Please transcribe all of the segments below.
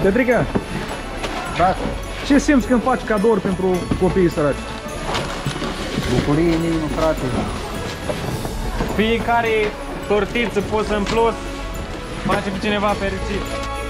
Petrică, Da, ce simți când faci cadouri pentru copiii săraci? bucurie în inimă, frate. Fiecare tortiță pusă în plus face pe cineva fericit.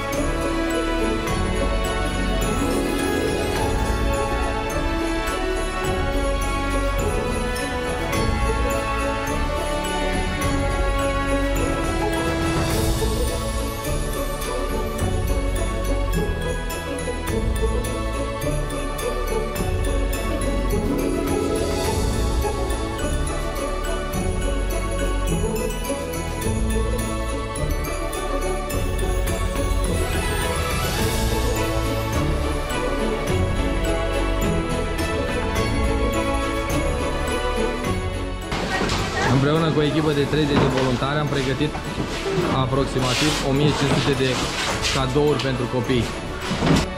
Împreună cu o echipă de 30 de voluntari am pregătit aproximativ 1500 de cadouri pentru copii.